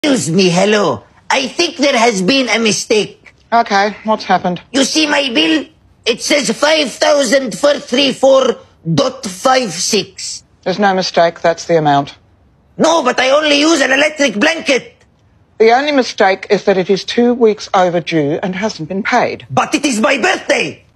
Excuse me, hello. I think there has been a mistake. Okay, what's happened? You see my bill? It says 5,434.56. There's no mistake, that's the amount. No, but I only use an electric blanket. The only mistake is that it is 2 weeks overdue and hasn't been paid. But it is my birthday.